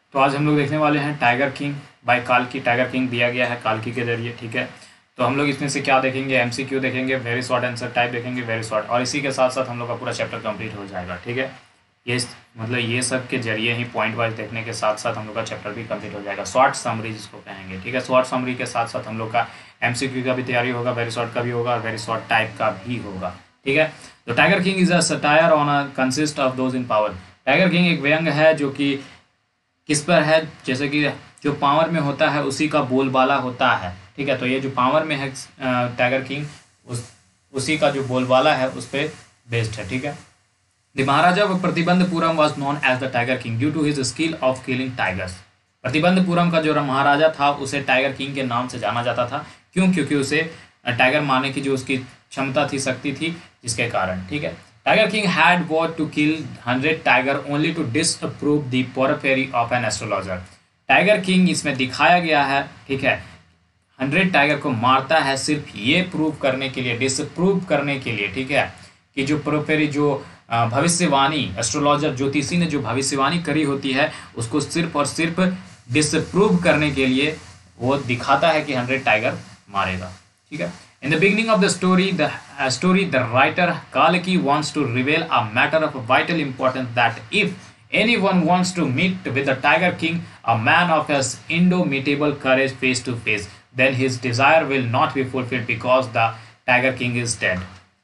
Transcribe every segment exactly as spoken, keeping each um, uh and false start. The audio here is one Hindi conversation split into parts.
तो आज हम लोग देखने वाले हैं टाइगर किंग बाय काल्की। टाइगर किंग दिया गया है काल्की के जरिए, ठीक है। तो हम लोग इसमें से क्या देखेंगे, एमसीक्यू देखेंगे, वेरी शॉर्ट आंसर टाइप देखेंगे, वेरी शॉर्ट, और इसी के साथ साथ हम लोग का पूरा चैप्टर कंप्लीट हो जाएगा, ठीक है। ये मतलब ये सब के जरिए ही पॉइंट वाइज देखने के साथ साथ हम लोग का चैप्टर भी कंप्लीट हो जाएगा। शॉर्ट समरी जिसको कहेंगे, ठीक है। शॉर्ट समरी के साथ साथ हम लोग का एमसीक्यू का भी तैयारी होगा, वेरी शॉर्ट का भी होगा और वेरी शॉर्ट टाइप का भी होगा, ठीक है। तो Tiger King is a satire on a consist of those in power. Tiger King एक व्यंग है जो कि किस पर है, जैसे कि जो पावर में होता है उसी का बोलबाला होता है, ठीक है। तो ये जो पावर में है टाइगर किंग, उस उसी का जो बोलबाला है उस पर बेस्ड है, ठीक है। The Maharaja of Pratibandapuram was known as the Tiger King due to his skill of killing tigers. Pratibandapuram का जो महाराजा था उसे टाइगर किंग के नाम से जाना जाता था। क्यों? क्योंकि उसे टाइगर मारने की जो उसकी क्षमता थी, शक्ति थी, जिसके कारण, ठीक है। Tiger King had what to kill hundred tiger only to disapprove the periphery of an astrologer. Tiger King इसमें दिखाया गया है, ठीक है, हंड्रेड टाइगर को मारता है सिर्फ ये प्रूव करने के लिए, डिसअप्रूव करने के लिए, ठीक है, कि जो परफेरी जो भविष्यवाणी एस्ट्रोलॉजर ज्योतिषी ने जो भविष्यवाणी करी होती है उसको सिर्फ और सिर्फ डिसअप्रूव करने के लिए वो दिखाता है कि हंड्रेड टाइगर मारेगा, ठीक है। In the beginning of the story, the uh, story, the writer Kalki wants to reveal a matter of vital importance that if anyone wants to meet with the Tiger King, a man of his indomitable courage face to face, then his desire will not be fulfilled because the Tiger King is dead.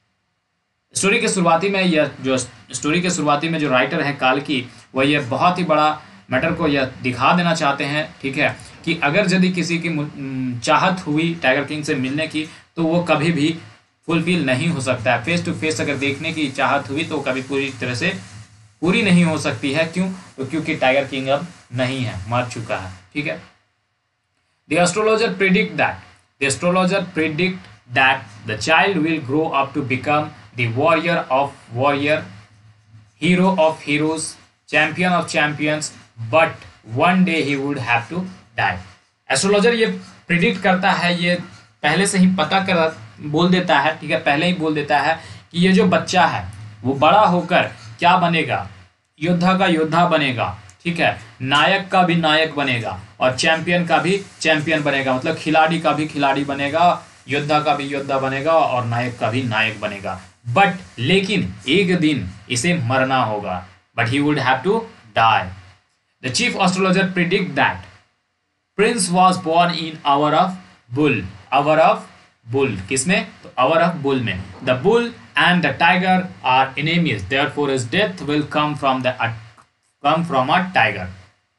Story के शुरुआती में यह जो स्टोरी के शुरुआती में जो राइटर है काल्की, वह यह बहुत ही बड़ा मैटर को यह दिखा देना चाहते हैं, ठीक है, कि अगर यदि किसी की चाहत हुई टाइगर किंग से मिलने की तो वो कभी भी फुलफिल नहीं हो सकता है। फेस टू फेस अगर देखने की चाहत हुई तो कभी पूरी तरह से पूरी नहीं हो सकती है। क्यों? तो क्योंकि टाइगर किंग अब नहीं है, मर चुका है, ठीक है। The astrologer predict that the astrologer predict that the child will grow up to become the warrior of warrior, hero of heroes, champion of champions, but one day he would have to die. Astrologer ये प्रिडिक्ट करता है, ये पहले से ही पता कर बोल देता है, ठीक है, पहले ही बोल देता है कि ये जो बच्चा है वो बड़ा होकर क्या बनेगा, योद्धा का योद्धा बनेगा, ठीक है, नायक का भी नायक बनेगा और चैंपियन का भी चैंपियन बनेगा, मतलब खिलाड़ी का भी खिलाड़ी बनेगा, योद्धा का भी योद्धा बनेगा और नायक का भी नायक बनेगा। बट लेकिन एक दिन इसे मरना होगा, but he would have to die. The chief astrologer predict that prince was born in hour of bull. Hour of bull किसमें? तो आवर ऑफ बुल में। The bull and the tiger are enemies, therefore his death will come from the come from a tiger.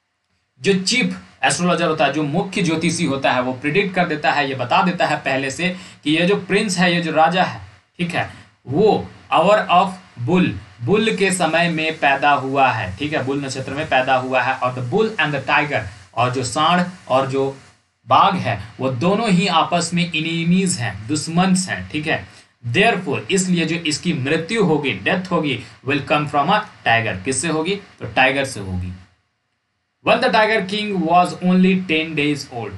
जो चीफ एस्ट्रोलॉजर होता है, जो मुख्य ज्योतिषी होता है, वो प्रिडिक्ट कर देता है, ये बता देता है पहले से कि ये जो प्रिंस है, ये जो राजा है, ठीक है, वो आवर ऑफ बुल, बुल के समय में पैदा हुआ है, ठीक है, बुल नक्षत्र में पैदा हुआ है। और the bull and the tiger, और जो सांड और जो बाघ है वो दोनों ही आपस में इनेमीज हैं, दुश्मन हैं, ठीक है। देयरफॉर इसलिए जो इसकी मृत्यु होगी, डेथ होगी, will come from a tiger. किससे होगी? तो टाइगर से होगी। When the Tiger King was only ten days old,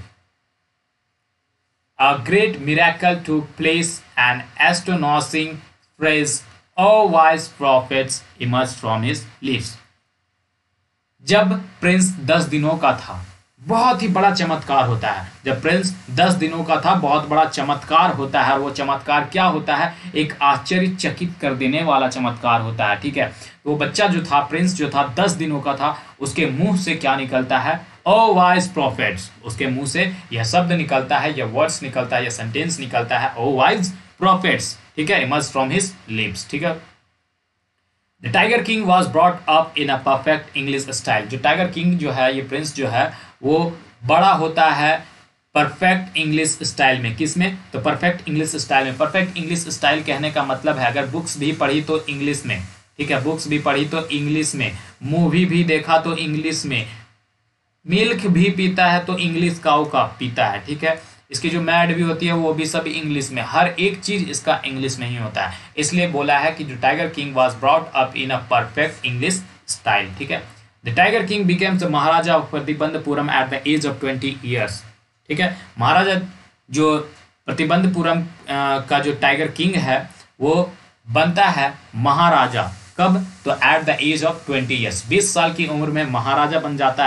a great miracle took place, an astonishing phrase, all wise prophets emerged from his lips. जब प्रिंस दस दिनों का था, बहुत ही बड़ा चमत्कार होता है। जब प्रिंस दस दिनों का था, बहुत बड़ा चमत्कार होता है। वो चमत्कार क्या होता है? एक आश्चर्यचकित कर देने वाला चमत्कार होता है, ठीक है। तो वो बच्चा जो था, प्रिंस जो था, दस दिनों का था, उसके मुंह से क्या निकलता है? O wise prophets. उसके मुंह से यह शब्द निकलता है, यह वर्ड्स निकलता है, यह सेंटेंस निकलता है, ओ वाइज प्रॉफिट्स, ठीक है, इमर्ज फ्रॉम हिज लिप्स, ठीक है। The Tiger King was brought up in a perfect English style. जो टाइगर किंग जो है, ये प्रिंस जो है, वो बड़ा होता है परफेक्ट इंग्लिश स्टाइल में। किस में? तो परफेक्ट इंग्लिश स्टाइल में। परफेक्ट इंग्लिश स्टाइल कहने का मतलब है, अगर बुक्स भी पढ़ी तो इंग्लिश में, ठीक है, बुक्स भी पढ़ी तो इंग्लिश में, मूवी भी देखा तो इंग्लिश में, मिल्क भी पीता है तो इंग्लिश काऊ का पीता है, ठीक है। इसकी जो मैड भी होती है वो भी सब इंग्लिश में, हर एक चीज इसका इंग्लिश में ही होता है। इसलिए बोला है कि जो Tiger King was brought up in a perfect English style, ठीक है। The Tiger King became the Maharaja of Pratibandapuram at the age of twenty years, ठीक है। महाराजा जो प्रतिबंधपुरम का जो टाइगर किंग है वो बनता है महाराजा। कब? तो at the age of twenty years, बीस साल की उम्र में महाराजा बन जाता है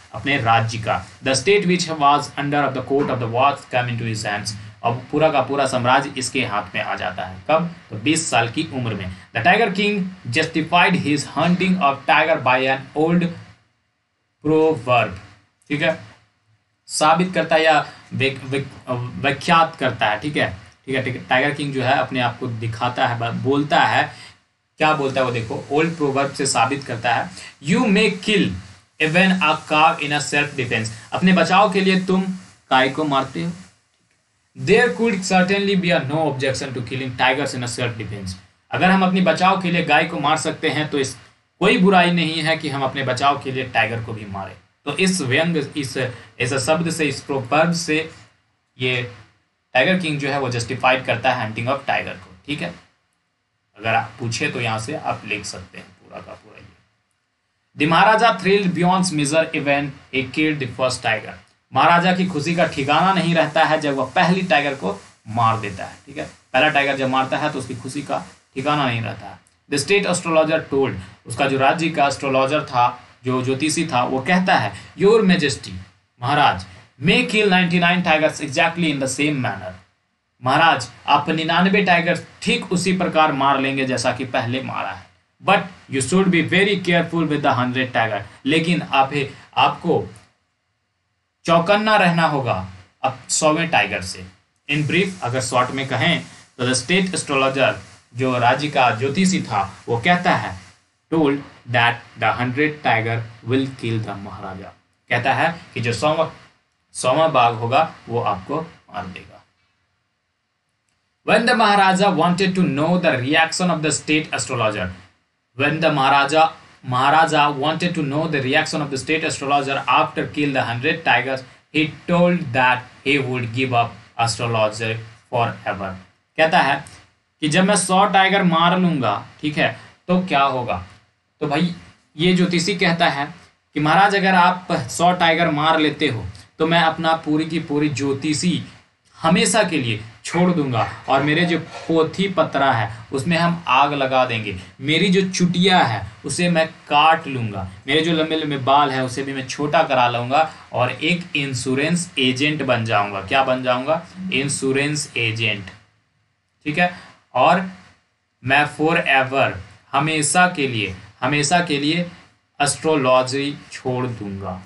अपने राज्य का। The state which was under of the court of the wards come into his hands, अब पूरा का पूरा साम्राज्य इसके हाथ में आ जाता है। कब? तो बीस साल की उम्र में। The Tiger King justified his hunting of tiger by an old proverb, ठीक है, साबित करता है या व्याख्यात करता है, ठीक है, ठीक है, ठीक है। टाइगर किंग जो है अपने आप को दिखाता है, बोलता है, क्या बोलता है वो देखो, ओल्ड प्रोवर्ब से साबित करता है। यू मे किल इवन अ काव इन अ सेल्फ डिफेंस, अपने बचाव के लिए तुम गाय को मारते हो। There could certainly be a no objection to killing tigers in a self defence, अगर हम अपनी बचाव के लिए गाय को मार सकते हैं तो इस कोई बुराई नहीं है कि हम अपने बचाव के लिए टाइगर को भी मारें। तो इस व्यंग, इस इस शब्द से, इस प्रोवर्ब से ये टाइगर किंग जो है वो जस्टिफाइड करता है हंटिंग ऑफ टाइगर को, ठीक है। अगर आप पूछे तो यहाँ से आप लिख सकते हैं पूरा का पूरा ये। The Maharaja thrilled beyond measure even a killed the first tiger, Maharaja की खुशी का ठिकाना नहीं रहता है जब वह पहली टाइगर को मार देता है, ठीक है। पहला टाइगर जब मारता है तो उसकी खुशी का ठिकाना नहीं रहता है। द स्टेट एस्ट्रोलॉजर टोल्ड, उसका जो राज्य का एस्ट्रोलॉजर था, जो ज्योतिषी था, वो कहता है, your majesty, Maharaj, may kill ninety nine tigers exactly in the same manner, Maharaj आप निन्यानवे टाइगर ठीक उसी प्रकार मार लेंगे जैसा कि पहले मारा है। But you should be very careful with the hundred tiger, लेकिन आप आपको चौकन्ना रहना होगा अब सौवें टाइगर से। इन ब्रीफ, अगर शॉर्ट में कहें तो द स्टेट एस्ट्रोलॉजर, जो राज्य का ज्योतिषी था, वो कहता है, told that the hundred tiger will kill the Maharaja, कहता है कि जो सौवा सौवा बाघ होगा वो आपको मार देगा। When the Maharaja wanted to know the reaction of the state astrologer, when the Maharaja Maharaja wanted to know the reaction of the state astrologer after kill the hundred tigers, he told that he would give up astrologer forever. कहता है कि जब मैं सौ टाइगर मार लूंगा, ठीक है, तो क्या होगा। तो भाई ये ज्योतिषी कहता है कि महाराज अगर आप सौ टाइगर मार लेते हो तो मैं अपना पूरी की पूरी ज्योतिषी हमेशा के लिए छोड़ दूंगा, और मेरे जो पोथी पत्रा है उसमें हम आग लगा देंगे, मेरी जो चुटिया है उसे मैं काट लूंगा, मेरे जो लंबे लंबे बाल है उसे भी मैं छोटा करा लूंगा, और एक इंश्योरेंस एजेंट बन जाऊंगा। क्या बन जाऊंगा? इंश्योरेंस एजेंट, ठीक है। और मैं फॉर एवर, हमेशा के लिए, हमेशा के लिए एस्ट्रोलॉजी छोड़ दूंगा।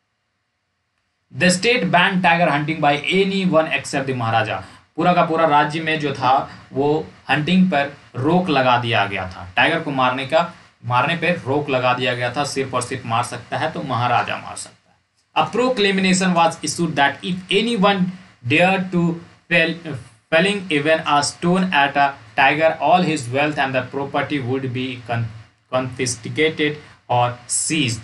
The state ban tiger hunting by any one except the Maharaja, पूरा का पूरा राज्य में जो था वो हंटिंग पर रोक लगा दिया गया था, टाइगर को मारने का मारने पर रोक लगा दिया गया था। सिर्फ और सिर्फ मार सकता है तो महाराजा मार सकता है। A proclamation was issued that if any one dare to felling even a stone at a tiger, all his wealth and the property would be confiscated और सीज्ड।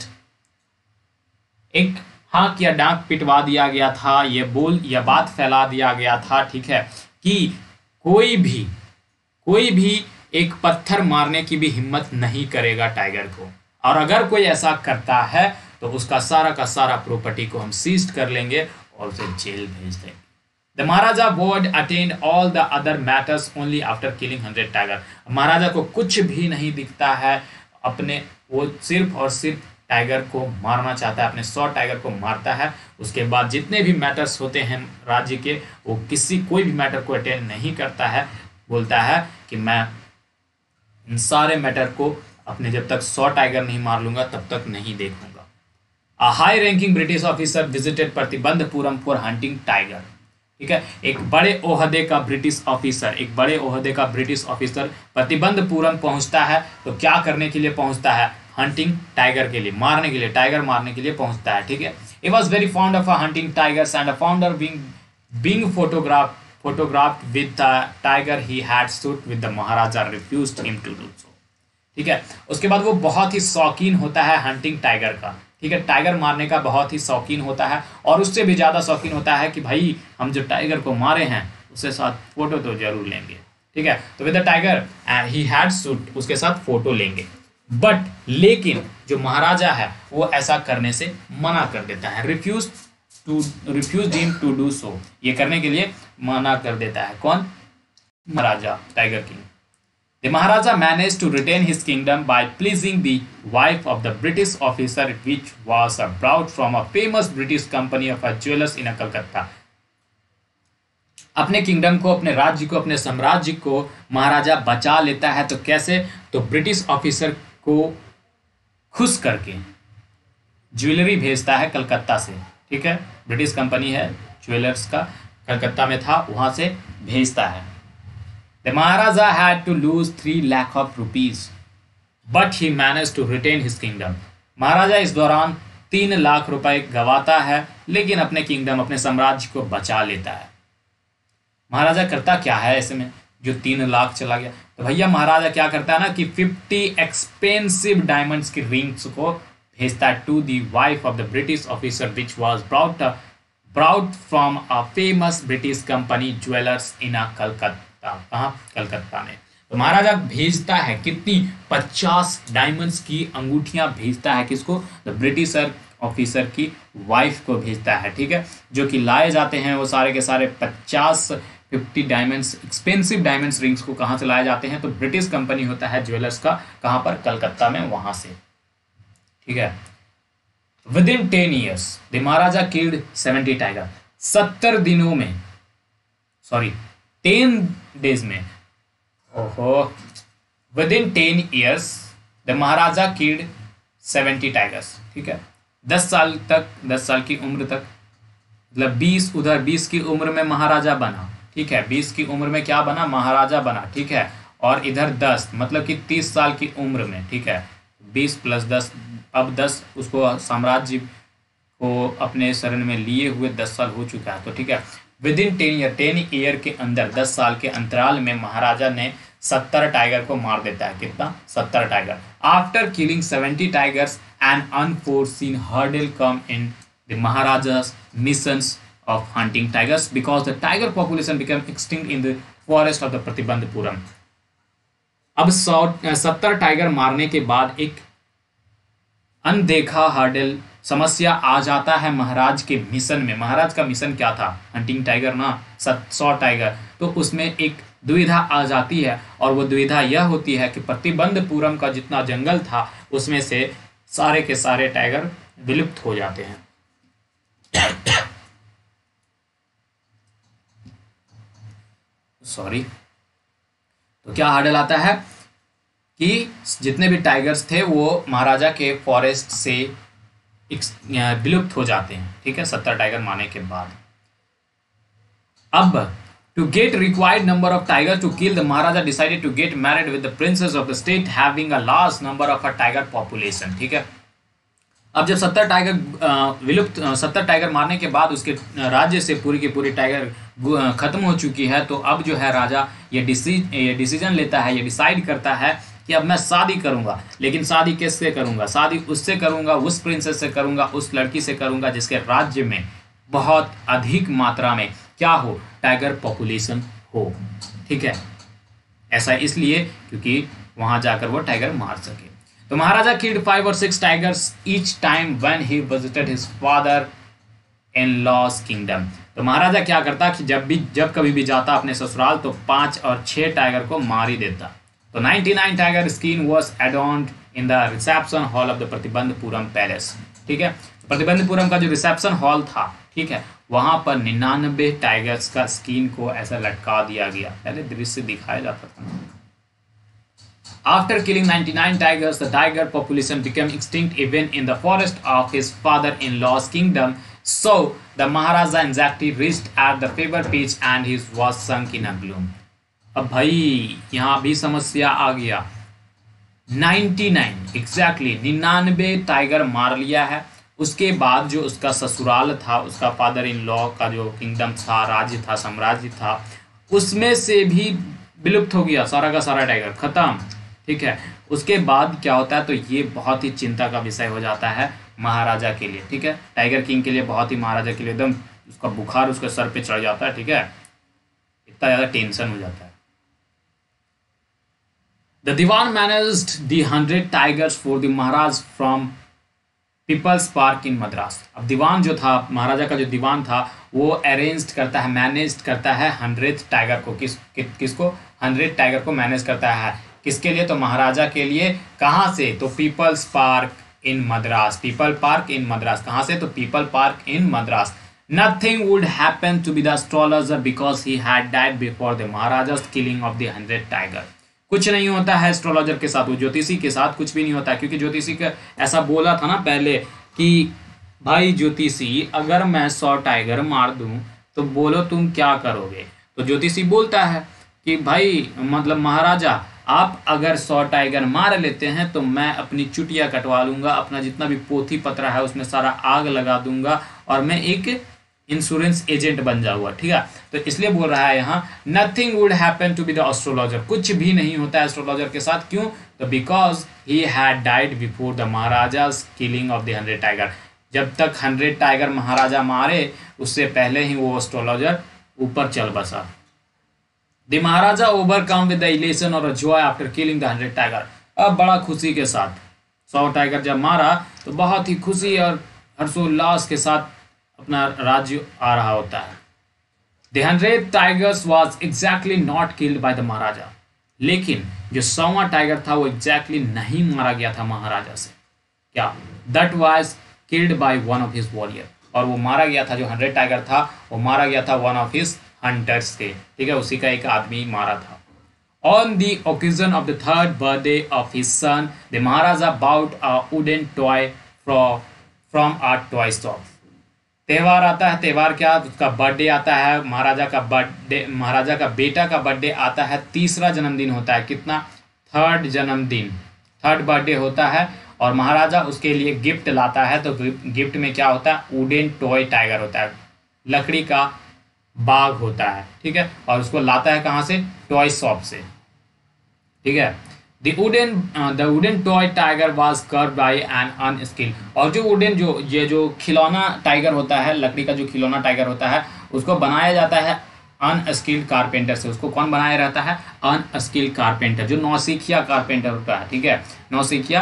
एक हाँक या डांक पिटवा दिया गया था, ये बोल या बात फैला दिया गया था, ठीक है, कि कोई भी कोई भी एक पत्थर मारने की भी हिम्मत नहीं करेगा टाइगर को, और अगर कोई ऐसा करता है तो उसका सारा का सारा प्रॉपर्टी को हम सीज कर लेंगे और उसे जेल भेज देंगे। The Maharaja would attend all the other matters only after killing hundred tiger, Maharaja को कुछ भी नहीं दिखता है, अपने वो सिर्फ और सिर्फ टाइगर को मारना चाहता है, अपने सौ टाइगर को मारता है। उसके बाद जितने भी मैटर्स होते हैं राज्य के, वो किसी कोई भी मैटर को अटेंड नहीं करता है, बोलता है कि मैं इन सारे मैटर को अपने जब तक सौ टाइगर नहीं मार लूंगा तब तक नहीं देखूंगा। A high ranking British officer visited Pratibandapuram for hunting tiger, ठीक है, एक बड़े ओहदे का ब्रिटिश ऑफिसर एक बड़े ओहदे का ब्रिटिश ऑफिसर प्रतिबंधपुरम पहुंचता है। तो क्या करने के लिए पहुंचता है? हंटिंग टाइगर के लिए, मारने के लिए, टाइगर मारने के लिए पहुंचता है, ठीक है। He was very fond of hunting tigers and a founder being being photographed photographed with the tiger he had shot with the Maharaja refused him to do so, ठीक है। उसके बाद वो बहुत ही शौकीन होता है हंटिंग टाइगर का, ठीक है, टाइगर मारने का बहुत ही शौकीन होता है, और उससे भी ज़्यादा शौकीन होता है कि भाई हम जो टाइगर को मारे हैं उसके साथ फोटो तो जरूर लेंगे, ठीक है। तो with the tiger he had shoot, उसके साथ फोटो लेंगे। बट लेकिन जो महाराजा है वो ऐसा करने से मना कर देता है, refuse to refuse him to do so, ये करने के लिए मना कर देता है। कौन? Maharaja Tiger King. The Maharaja managed to retain his kingdom by pleasing the wife of the British officer, which was a brought from a famous British company of a jewelers in a Calcutta. अपने किंगडम को, अपने राज्य को, अपने साम्राज्य को महाराजा बचा लेता है। तो कैसे? तो ब्रिटिश ऑफिसर को खुश करके ज्वेलरी भेजता है कलकत्ता से, ठीक है, ब्रिटिश कंपनी है ज्वेलर्स का, कलकत्ता में था, वहां से भेजता है। The Maharaja had to lose three lakh of rupees, but he managed to retain his kingdom. महाराजा इस दौरान तीन लाख रुपए गवाता है, लेकिन अपने किंगडम, अपने साम्राज्य को बचा लेता है। महाराजा करता क्या है ऐसे में जो तीन लाख चला गया? तो भैया महाराजा क्या करता है ना कि फिफ्टी एक्सपेंसिव डायमंड्स की रिंग्स को भेजता है to the wife of the British officer which was brought brought from a famous British company jewellers in a Calcutta. कहाँ? कलकत्ता में। तो महाराजा भेजता है कितनी? पचास डायमंड्स की अंगूठियां भेजता है। किसको? द ब्रिटिशर ऑफिसर की वाइफ को भेजता है, ठीक है, जो कि लाए जाते हैं वो सारे के सारे पचास fifty diamonds, expensive diamonds rings को कहाँ से लाए जाते हैं? तो ब्रिटिश कंपनी होता है ज्वेलर्स का, कहाँ पर? कलकत्ता में, वहां से, ठीक है। Within ten years the Maharaja killed seventy tiger. सत्तर दिनों में, सॉरी टेन डेज में, ओहो, within ten years the Maharaja killed seventy tigers, ठीक है। दस साल तक, दस साल की उम्र तक, मतलब बीस, उधर बीस की उम्र में महाराजा बना, ठीक है, बीस की उम्र में क्या बना? महाराजा बना, ठीक है, और इधर दस, मतलब कि तीस साल की उम्र में, ठीक है, बीस प्लस दस, अब दस, उसको साम्राज्य को अपने शरण में लिए हुए दस साल हो चुका है, तो ठीक है। Within ten year, ten year के अंदर, दस साल के अंतराल में महाराजा ने सत्तर टाइगर को मार देता है। कितना? सत्तर tiger. After killing seventy tigers an unforeseen hurdle come in the Maharaja's missions of hunting tigers because the tiger population became extinct in the forest of the Pratibandapuram. अब सौ सत्तर टाइगर मारने के बाद एक अनदेखा हर्डल, समस्या आ जाता है महाराज के मिशन में। महाराज का मिशन क्या था? हंटिंग टाइगर ना, सौ टाइगर। तो उसमें एक दुविधा आ जाती है, और वो दुविधा यह होती है कि प्रतिबंधपुरम का जितना जंगल था उसमें से सारे के सारे टाइगर विलुप्त हो जाते हैं। सॉरी। तो क्या हर्डल आता है कि जितने भी टाइगर्स थे वो महाराजा के फॉरेस्ट से विलुप्त हो जाते हैं, ठीक है, सत्तर टाइगर मारने के बाद। अब to get required number of tiger to kill the Maharaja decided to get married with the princess of the state having a large number of a tiger population, ठीक है। अब जब सत्तर टाइगर विलुप्त सत्तर टाइगर मारने के बाद उसके राज्य से पूरी की पूरी टाइगर खत्म हो चुकी है, तो अब जो है राजा ये डिसीज ये डिसीजन लेता है, ये डिसाइड करता है कि अब मैं शादी करूंगा। लेकिन शादी किससे करूंगा? शादी उससे करूंगा, उस प्रिंसेस से करूंगा, उस लड़की से करूंगा जिसके राज्य में बहुत अधिक मात्रा में क्या हो? टाइगर पॉपुलेशन हो, ठीक है। ऐसा इसलिए क्योंकि वहां जाकर वो टाइगर मार सके। तो महाराजा किल्ड फाइव और six tigers each time when he visited his father in law's kingdom. तो महाराजा क्या करता कि जब भी जब कभी भी जाता अपने ससुराल तो पांच और छह टाइगर को मार ही देता। तो निन्यानवे tiger skin was adorned in the reception hall of the Pratibandapuram palace, ठीक है। प्रतिबंधपुरम का जो रिसेप्शन हॉल था, ठीक है, वहां पर निन्यानवे टाइगर्स का स्किन को ऐसा लटका दिया गया। पहले दृश्य दिखाया जाता था। After killing ninety-nine tigers, the tiger population became extinct even in the forest of his father-in-law's kingdom. So the Maharaja anxiety reached at the fever pitch and he was sunk in a gloom. अब भाई यहाँ भी समस्या आ गया। निन्यानवे एग्जैक्टली निन्यानवे टाइगर मार लिया है। उसके बाद जो उसका ससुराल था, उसका फादर इन लॉ का जो किंगडम था, राज्य था, साम्राज्य था, उसमें से भी विलुप्त हो गया, सारा का सारा टाइगर खत्म, ठीक है। उसके बाद क्या होता है? तो ये बहुत ही चिंता का विषय हो जाता है महाराजा के लिए, ठीक है, टाइगर किंग के लिए बहुत ही, महाराजा के लिए एकदम उसका बुखार उसके सर पे चढ़ जाता है, ठीक है, इतना ज़्यादा टेंशन हो जाता है। The Diwan managed the hundred tigers for the Maharaj from people's park in Madras. अब दीवान जो था, महाराजा का जो दीवान था, वो अरेंज करता है, मैनेज करता है हंड्रेड टाइगर को। किस कि, किसको? हंड्रेड टाइगर को मैनेज करता है। किसके लिए? तो महाराजा के लिए। कहाँ से? तो people's park in Madras, people park in Madras. कहाँ से? तो people park in Madras. Nothing would happen to be the astrologer because he had died before the Maharaja's killing of the hundred tiger. कुछ नहीं होता है एस्ट्रोलॉजर के साथ, वो ज्योतिषी के साथ कुछ भी नहीं होता है, क्योंकि ज्योतिषी का ऐसा बोला था ना पहले कि भाई ज्योतिषी अगर मैं सौ टाइगर मार दूं तो बोलो तुम क्या करोगे। तो ज्योतिषी बोलता है कि भाई मतलब महाराजा आप अगर सौ टाइगर मार लेते हैं तो मैं अपनी चुटिया कटवा लूंगा, अपना जितना भी पोथी पत्र है उसमें सारा आग लगा दूंगा और मैं एक इंश्योरेंस एजेंट बन जाऊंगा। ठीक है, तो इसलिए बोल रहा है यहाँ nothing would happen to be the astrologer, कुछ भी नहीं होता है एस्ट्रोलॉजर के साथ। क्यों? तो because he had died before the Maharaja's killing of the hundred tiger. जब तक हंड्रेड टाइगर महाराजा मारे उससे पहले ही वो एस्ट्रोलॉजर ऊपर चल बसा। The Maharaja overcome with the elation और joy after killing the hundred tiger. अब बड़ा खुशी के साथ सौ टाइगर जब मारा तो बहुत ही खुशी और हर्षोल्लास के साथ अपना राज्य आ रहा होता है। The hundred tigers was exactly not killed by the Maharaja, लेकिन जो सौवां टाइगर था वो एग्जैक्टली नहीं मारा गया था महाराजा से। क्या? That was killed by one of his warrior, और वो मारा गया था जो हंड्रेड टाइगर था वो मारा गया था वन ऑफ हिज हंटर्स से। ठीक है, उसी का एक आदमी मारा था। On the occasion of the third birthday of his son the Maharaja bought a wooden toy from a toy shop. त्यौहार आता है, त्यौहार क्या? उसका बर्थडे आता है, महाराजा का बर्थडे, महाराजा का बेटा का बर्थडे आता है, तीसरा जन्मदिन होता है। कितना? थर्ड जन्मदिन, थर्ड बर्थडे होता है और महाराजा उसके लिए गिफ्ट लाता है। तो गिफ्ट में क्या होता है? वुडन टॉय टाइगर होता है, लकड़ी का बाघ होता है। ठीक है, और उसको लाता है कहाँ से? टॉय शॉप से। ठीक है, the wooden the wooden toy tiger was carved by an unskilled. और जो वुडन जो ये जो खिलौना टाइगर होता है, लकड़ी का जो खिलौना टाइगर होता है उसको बनाया जाता है अनस्किल्ड कारपेंटर से। उसको कौन बनाया रहता है? अनस्किल्ड कारपेंटर, जो नौसिखिया कारपेंटर होता है। ठीक है, नौसिखिया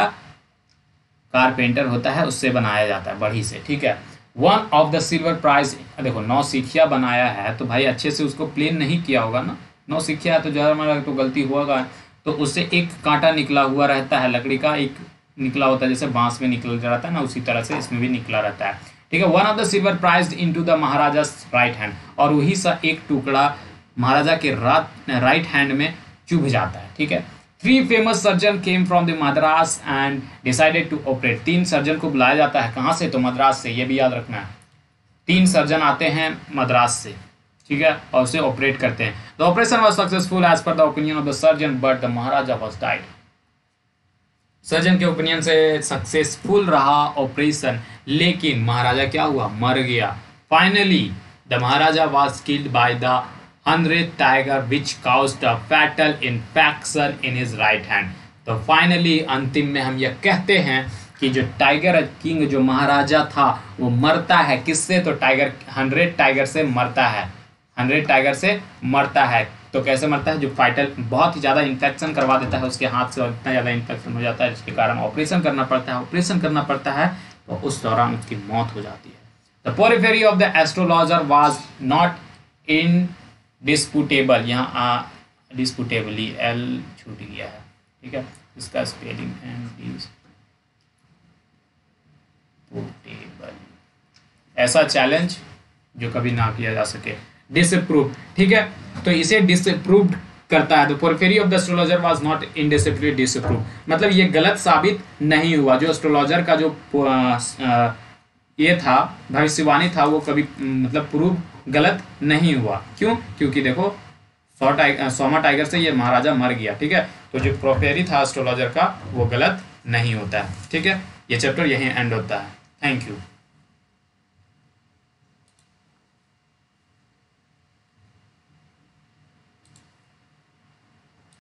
कारपेंटर होता है, उससे बनाया जाता है बढ़ी से। ठीक है, one of the slivers pierced. देखो नौसिखिया बनाया है तो भाई अच्छे से उसको प्लेन नहीं किया होगा ना, नौसिखिया है तो ज़्यादा मारा तो गलती होगा, तो उससे एक कांटा निकला हुआ रहता है, लकड़ी का एक निकला होता है, जैसे बांस में निकल जाता है ना, उसी तरह से इसमें भी निकला रहता है। ठीक है, one of the slivers pierced into the Maharaja's right hand, और वही सा एक टुकड़ा महाराजा के राइट हैंड में चुभ जाता है। ठीक है, three famous surgeon came from the Madras and decided to operate. तीन सर्जन को बुलाया जाता है, कहाँ से? तो मद्रास से, ये भी याद रखना है। तीन सर्जन आते हैं मद्रास से। ठीक है, और उसे ऑपरेट करते हैं। The operation was successful as per the opinion of the surgeon but the Maharaja was died. Surgeon के ओपिनियन से सक्सेसफुल रहा ऑपरेशन, लेकिन महाराजा क्या हुआ? मर गया। Finally the Maharaja was killed by the hundred tiger which caused a fatal infection in his right hand. तो फाइनली अंतिम में हम यह कहते हैं कि जो टाइगर किंग जो महाराजा था वो मरता है। किससे? तो टाइगर हंड्रेड टाइगर से मरता है, हंड्रेड टाइगर से मरता है। तो कैसे मरता है? जो फाइटल बहुत ही ज़्यादा इन्फेक्शन करवा देता है उसके हाथ से, और इतना ज़्यादा इन्फेक्शन हो जाता है जिसके कारण ऑपरेशन करना पड़ता है। ऑपरेशन करना पड़ता है तो उस दौरान उसकी मौत हो जाती है। The periphery of the astrologer was not in disputable. यहाँ डिस्पुटेबली एल छूट गया है। ठीक है, इसका स्पेलिंग एंड डिस्पुटेबल, ऐसा चैलेंज जो कभी ना किया जा सके। डिसअप्रूव। ठीक है, तो इसे डिसअप्रूव करता है। The periphery of the astrologer was not indisciplinary disapprove, मतलब ये गलत साबित नहीं हुआ। जो एस्ट्रोलॉजर का जो आ, ये था भविष्यवाणी था वो कभी मतलब प्रूव गलत नहीं हुआ। क्यों? क्योंकि देखो सौ टाइगर सौमा टाइगर से ये महाराजा मर गया। ठीक है, तो जो प्रोफेरी था एस्ट्रोलॉजर का वो गलत नहीं होता है। ठीक है, ये चैप्टर यहीं एंड होता है। Thank you.